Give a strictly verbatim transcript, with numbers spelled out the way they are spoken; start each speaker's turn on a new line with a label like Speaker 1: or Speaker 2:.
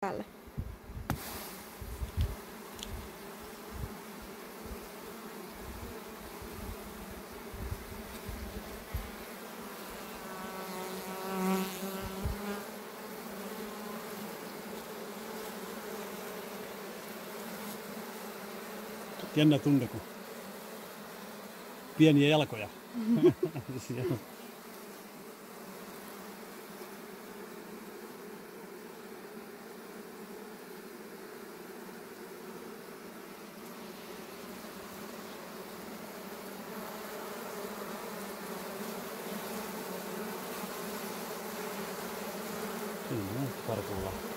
Speaker 1: päälle.
Speaker 2: Jännä tunne, kun pieniä jalkoja. Siellä. Siinä on karkulla.